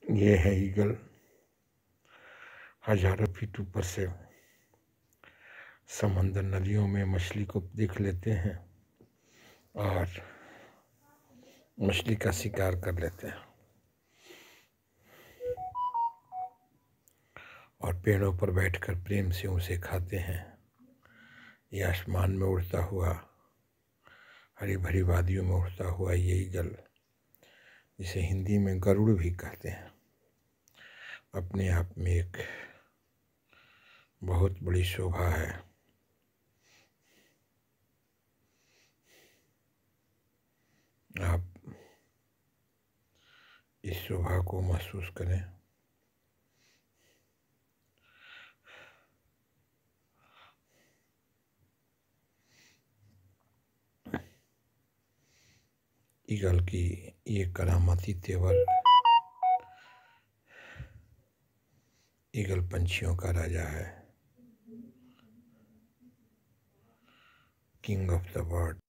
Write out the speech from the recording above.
ये है ईगल। हजारों फीट ऊपर से समंदर नदियों में मछली को देख लेते हैं और मछली का शिकार कर लेते हैं और पेड़ों पर बैठकर प्रेम से उसे खाते हैं। ये आसमान में उड़ता हुआ, हरी भरी वादियों में उड़ता हुआ ये ईगल, जिसे हिंदी में गरुड़ भी कहते हैं, अपने आप में एक बहुत बड़ी शोभा है। आप इस शोभा को महसूस करें। ईगल की ये करामाती तेवर, ईगल पंछियों का राजा है, किंग ऑफ द बर्ड।